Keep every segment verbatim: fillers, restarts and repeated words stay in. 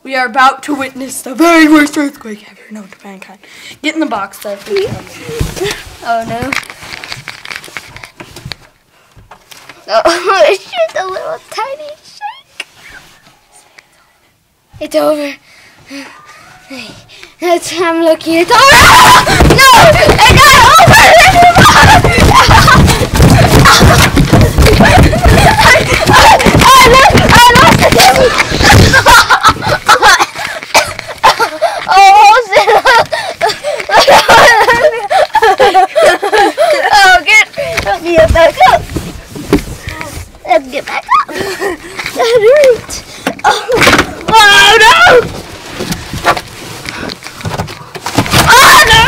We are about to witness the very worst earthquake ever known to mankind. Get in the box there. Oh no. Oh, it's just a little tiny shake. It's over. That's I'm looking. It's over. No, it's not over anymore. Get back up. Let's get back up. That hurt. Oh, oh no! Oh no!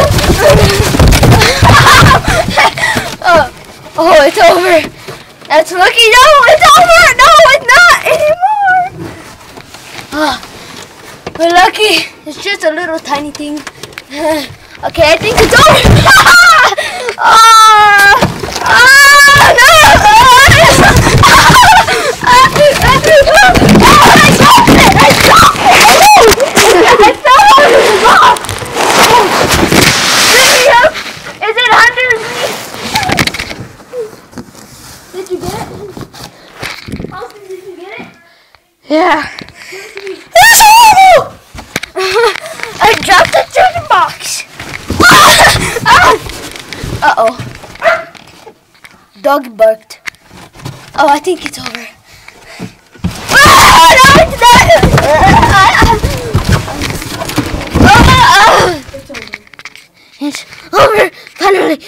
oh, oh, it's over. That's lucky. No, it's over. No, it's not anymore. Oh, we're lucky. It's just a little tiny thing. Okay, I think it's over. oh. Oh, no! Is it under me? Did you get it? Austin, did you get it? Yeah. I dropped the chicken box. Uh-oh. Dog barked. Oh, I think it's over. Oh, no, it's not. It's over. It's over. Finally.